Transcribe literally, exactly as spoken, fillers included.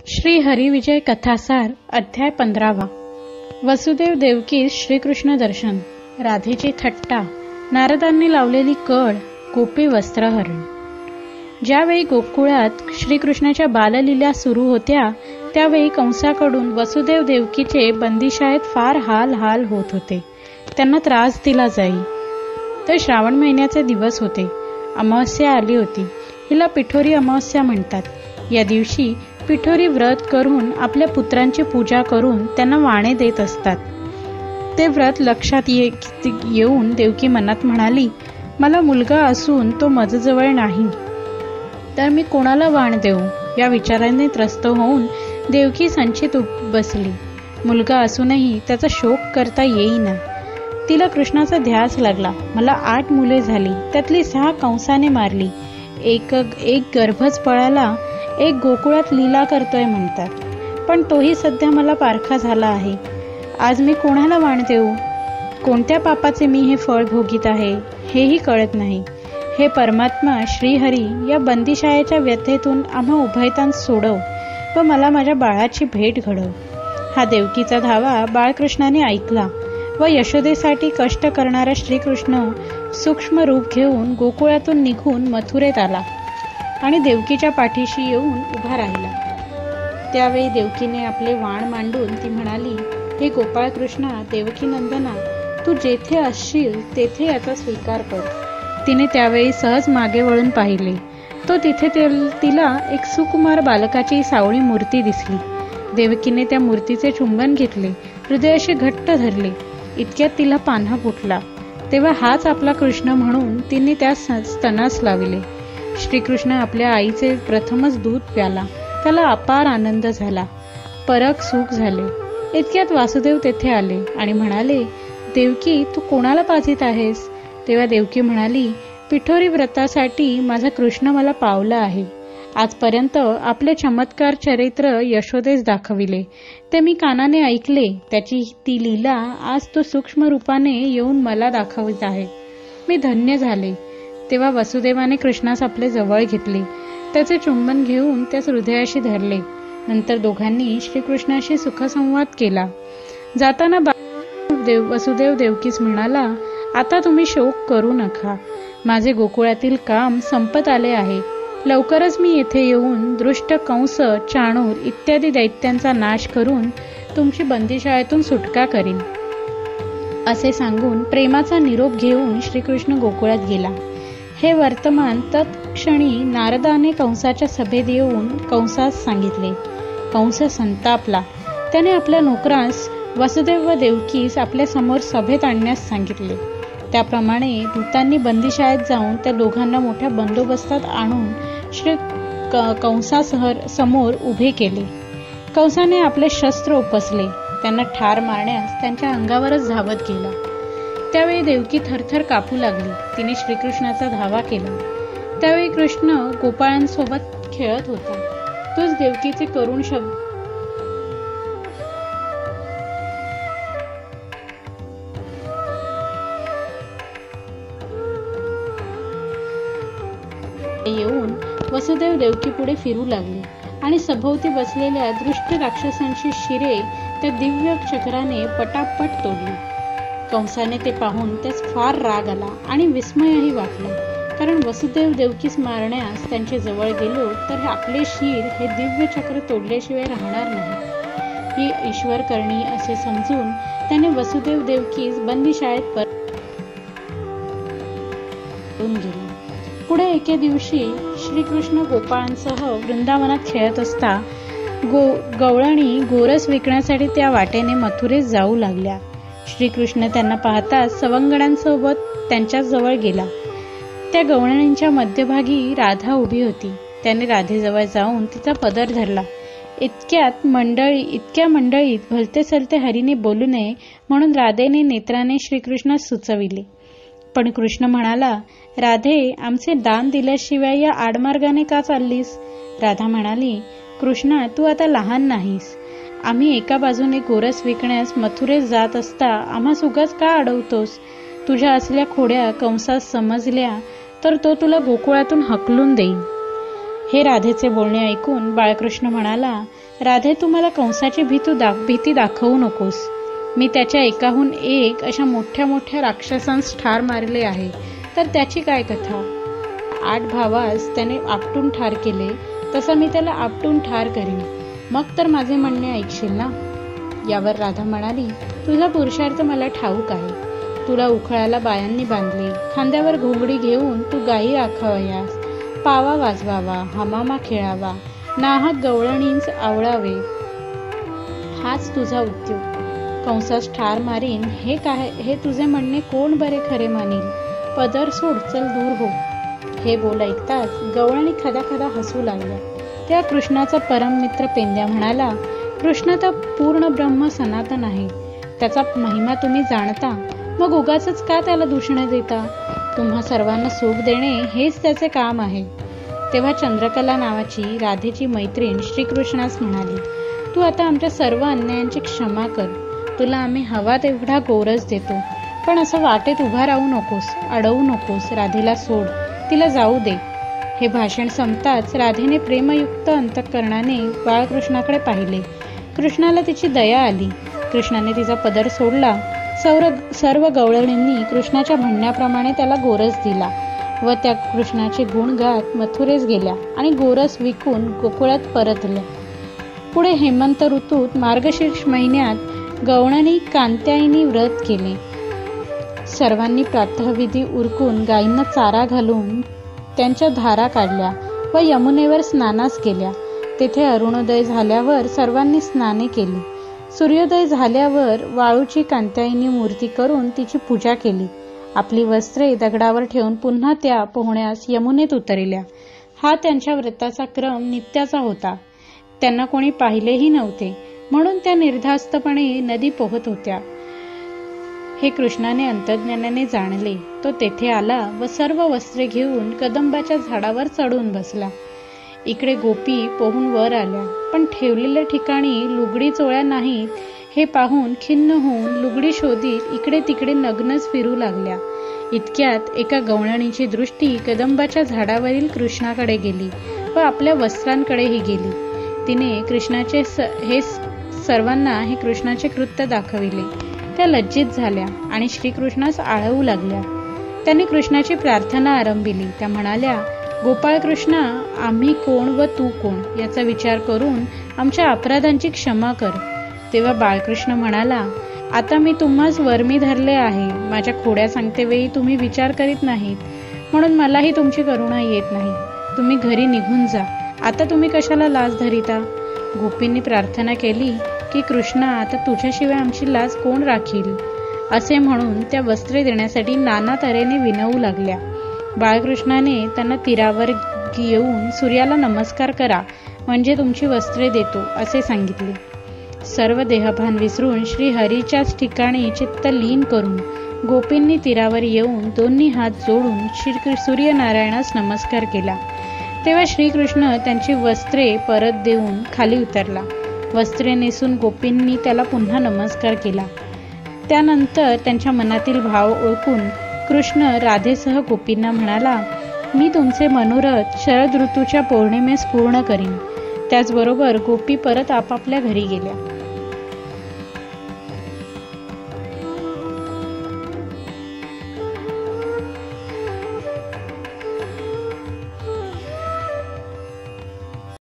श्री हरिविजय कथासार अध्याय पंधरावा. वसुदेव देवकीस श्रीकृष्ण दर्शन, राधेची थट्टा, नारदांनी लावलेली कळ, गोपी वस्त्रहरण. ज्यावेळी गोकुळात श्रीकृष्णाच्या बाललीला सुरू होत्या त्यावेळी कंसाकडून वसुदेव देवकीचे बंदिशाळेत फार हाल हाल होत होते. त्यांना त्रास दिला जाई. तर श्रावण महिन्याचे दिवस होते. अमावस्या आली होती. हिला पिठोरी अमावस्या म्हणतात. या दिवशी पिठोरी व्रत करून आपल्या पुत्रांची पूजा करून त्यांना वाणे देत असतात. ते व्रत लक्षात ये, येऊन देवकी मनात म्हणाली, मला मुलगा असून तो माझजवळ नाही, तर मी कोणाला वाण देऊ. या विचाराने त्रस्त होऊन देवकी संचित बसली. मुलगा असूनही त्याचा शोक करता येईना. तिला कृष्णाचा ध्यास लागला. मला आठ मुले झाली, त्यातली सहा कंसाने मारली. एक एक गर्भच पळाला. एक गोकुळात लीला करतोय म्हणतात, पण तोही सध्या मला पारखा झाला आहे. आज मी कोणाला वाण देऊ? कोणत्या पापाचे मी हे फळ भोगीत आहे हेही कळत नाही. हे परमात्मा श्रीहरी, या बंदिशाळेच्या व्यथेतून आम्हा उभयतांस सोडव व मला माझ्या बाळाची भेट घडव. हा देवकीचा धावा बाळकृष्णाने ऐकला व यशोदेसाठी कष्ट करणारा श्रीकृष्ण सूक्ष्म रूप घेऊन गोकुळातून निघून मथुरेत आला आणि देवकीच्या पाठीशी येऊन उभा राहिला. त्यावेळी देवकीने आपले वाण मांडून ती म्हणाली, हे गोपाळकृष्णा, देवकी नंदना, तू जेथे असशील तेथे याचा स्वीकार कर. तिने त्यावेळी सहज मागे वळून पाहिले. तो तिथे तिला एक सुकुमार बालकाची सावळी मूर्ती दिसली. देवकीने त्या मूर्तीचे चुंबन घेतले, हृदयाशी घट्ट धरले. इतक्यात तिला पान्हा फुटला. तेव्हा हाच आपला कृष्ण म्हणून तिने त्या स्तनास लाविले. श्रीकृष्ण आपल्या आईचे प्रथमच दूध प्याला. त्याला अपार आनंद झाला, परक सुख झाले. इतक्यात वासुदेव तेथे आले आणि म्हणाले, देवकी, तू कोणाला पाजित आहेस? तेव्हा देवकी म्हणाली, पिठोरी व्रतासाठी माझा कृष्ण मला पावला आहे. आजपर्यंत आपले चमत्कार चरित्र यशोदेस दाखविले, ते मी कानाने ऐकले. त्याची ती लीला आज तो सूक्ष्म रूपाने येऊन मला दाखवित आहे. मी धन्य झाले. तेव्हा वसुदेवाने कृष्णास आपले जवळ घेतले. त्याचे चुंबन घेऊन त्यास हृदयाशी धरले. नंतर दोघांनी श्रीकृष्णाशी सुखसंवाद केला. जाताना देव वसुदेव देवकीस म्हणाला, आता तुम्ही शोक करू नका. माझे गोकुळातील काम संपत आले आहे. लवकरच मी येथे येऊन दृष्ट, कंस, चाणूर इत्यादी दैत्यांचा नाश करून तुमची बंदिशाळेतून सुटका करीन. असे सांगून प्रेमाचा निरोप घेऊन श्रीकृष्ण गोकुळात गेला. हे वर्तमान तत्क्षणी नारदाने कंसाच्या सभेत येऊन कंसास सांगितले. कंस संतापला. त्याने आपल्या नोकरास वसुदेव व देवकीस आपल्या समोर सभेत आणण्यास सांगितले. त्याप्रमाणे दूतांनी बंदिशाळेत जाऊन त्या दोघांना मोठ्या बंदोबस्तात आणून श्री कंसासह समोर उभे केले. कंसाने आपले शस्त्र उपसले. त्यांना ठार मारण्यास त्यांच्या अंगावरच धावत गेला. त्यावेळी देवकी थरथर कापू लागली. तिने श्रीकृष्णाचा धावा केला. त्यावेळी कृष्ण गोपाळांसोबत खेळत होता. तोच देवकीचे करुण शब्द येऊन वसुदेव देवकी पुढे फिरू लागले आणि सभोवती बसलेल्या दृष्ट राक्षसांची शिरे त्या दिव्य चक्राने पटापट तोडली. कंसाने ते पाहून त्यास फार राग आला आणि विस्मयही वाटला. कारण वसुदेव देवकीस मारण्यास त्यांचे जवळ गेलो तर आपले शिर हे दिव्य चक्र तोडल्याशिवाय राहणार नाही. ही ईश्वर करणी असे समजून त्याने वसुदेव देवकीस बंदिशाळेत परतून गेले. पुढे एके दिवशी श्रीकृष्ण गोपाळांसह वृंदावनात खेळत असता गो गवळणी गोरस विकण्यासाठी त्या वाटेने मथुरेस जाऊ लागल्या. श्रीकृष्ण त्यांना पाहताच सवंगड्यांसोबत त्यांच्या जवळ गेला. त्या गवळणींच्या मध्यभागी राधा उभी होती. त्याने राधेजवळ जाऊन तिचा पदर धरला. इतक्यात मंडळी इतक्या मंडळीत भलते सलते हरीने बोलू नये म्हणून राधेने नेत्राने श्रीकृष्णास सुचविले. पण कृष्ण म्हणाला, राधे, आमचे दान दिल्याशिवाय या आडमार्गाने का चाललीस? राधा म्हणाली, कृष्णा, तू आता लहान नाहीस. आम्ही एका बाजूने गोरस विकण्यास मथुरेस जात असता आम्हास उगाच का अडवतोस? तुझ्या असल्या खोड्या कंसास समजल्या तर तो तुला गोकुळातून हकलून देईन. हे राधेचे बोलणे ऐकून बाळकृष्ण म्हणाला, राधे, तू मला कंसाची भीतू दा भीती दाखवू नकोस. मी त्याच्या एकाहून एक अशा मोठ्या मोठ्या राक्षसांस ठार मारले आहे, तर त्याची काय कथा? आठ भावास त्याने आपटून ठार केले, तसा मी त्याला आपटून ठार करीन. मग तर माझे म्हणणे ऐकशील ना? यावर राधा म्हणाली, तुझा पुरुषार्थ मला ठाऊक आहे. तुला उखळाला बायांनी बांधले, खांद्यावर घोंगडी घेऊन तू गायी राखावयास, पावा वाजवावा, हमामा खेळावा, नाहक गवळणींच आवळावे, हाच तुझा उद्योग. कंसास ठार मारीन हे काय, हे तुझे म्हणणे कोण बरे खरे मानील? पदर सोड, चल दूर हो. हे बोल ऐकताच गवळणी खदा खदा हसू लागल्या. त्या कृष्णाचा परम मित्र पेंद्या म्हणाला, कृष्ण तर पूर्ण ब्रह्म सनातन आहे. त्याचा महिमा तुम्ही जाणता, मग उगाचच का त्याला दूषणे देता? तुम्हा सर्वांना सुख देणे हेच त्याचे काम आहे. तेव्हा चंद्रकला नावाची राधेची मैत्रीण श्रीकृष्णास म्हणाली, तू आता आमच्या सर्व अन्यायांची क्षमा कर. तुला आम्ही हवा तेवढा गोरस देतो, पण असं वाटेत उभा राहू नकोस, अडवू नकोस. राधेला सोड, तिला जाऊ दे. हे भाषण संपताच राधेने प्रेमयुक्त अंतःकरणाने बाळकृष्णाकडे पाहिले. कृष्णाला तिची दया आली. कृष्णाने तिचा पदर सोडला. सर्व सर्व गवळणींनी कृष्णाच्या म्हणण्याप्रमाणे त्याला गोरस दिला व त्या कृष्णाचे गुण गात मथुरेस गेल्या आणि गोरस विकून गोकुळात परतल्या. पुढे हेमंत ऋतूत मार्गशीर्ष महिन्यात गवळणी कांत्यायनी व्रत केले. सर्वांनी प्रातःविधी उरकून गायींना चारा घालून त्यांच्या धारा काढल्या व यमुनेवर स्नानास गेल्या. तेथे अरुणोदय झाल्यावर सर्वांनी स्नाने केली. सूर्योदय झाल्यावर वाळूची कांत्यायनी मूर्ती करून तिची पूजा केली. आपली वस्त्रे दगडावर ठेवून पुन्हा त्या पोहण्यास यमुनेत उतरल्या. हा त्यांच्या व्रताचा क्रम नित्याचा होता. त्यांना कोणी पाहिलेही नव्हते, म्हणून त्या निर्धास्तपणे नदी पोहत होत्या. हे कृष्णाने अंतर्ज्ञानाने जाणले. तो तेथे आला व सर्व वस्त्रे घेऊन कदंबाच्या झाडावर चढून बसला. इकडे गोपी पोहून वर आल्या, पण ठेवलेल्या ठिकाणी लुगडी चोळ्या नाहीत हे पाहून खिन्न होऊन लुगडी शोधीत इकडे तिकडे नग्नच फिरू लागल्या. इतक्यात एका गवळणीची दृष्टी कदंबाच्या झाडावरील कृष्णाकडे गेली व आपल्या वस्त्रांकडेही गेली. तिने कृष्णाचे स हे सर्वांना हे कृष्णाचे कृत्य दाखविले. त्या लज्जित झाल्या आणि श्रीकृष्णास आळवू लागल्या. त्यांनी कृष्णाची प्रार्थना आरंभिली. त्या म्हणाल्या, गोपाळ कृष्णा, आम्ही कोण व तू कोण याचा विचार करून आमच्या अपराधांची क्षमा कर. तेव्हा बाळकृष्ण म्हणाला, आता मी तुम्हास वर्मी धरले आहे. माझ्या खोड्या सांगते वेळी तुम्ही विचार करीत नाहीत, म्हणून मलाही तुमची करुणा येत नाही. तुम्ही घरी निघून जा. आता तुम्ही कशाला लाज धरिता? गोपींनी प्रार्थना केली की कृष्णा, आता तुझ्याशिवाय आमची लाज कोण राखील? असे म्हणून त्या वस्त्रे देण्यासाठी नाना तऱ्हेने विनवू लागल्या. बाळकृष्णाने त्यांना तीरावर येऊन सूर्याला नमस्कार करा, म्हणजे तुमची वस्त्रे देतो असे सांगितले. सर्व देहभान विसरून श्री हरीच्याच ठिकाणी चित्त लीन करून गोपींनी तीरावर येऊन दोन्ही हात जोडून श्री सूर्यनारायणास नमस्कार केला. तेव्हा श्रीकृष्ण त्यांची वस्त्रे परत देऊन खाली उतरला. वस्त्रे नेसून गोपींनी त्याला पुन्हा नमस्कार केला. त्यानंतर त्यांच्या मनातील भाव ओळखून कृष्ण राधेसह गोपींना म्हणाला, मी तुमचे मनोरथ शरद ऋतूच्या पौर्णिमेस पूर्ण करीन. त्याचबरोबर गोपी परत आपापल्या घरी गेल्या.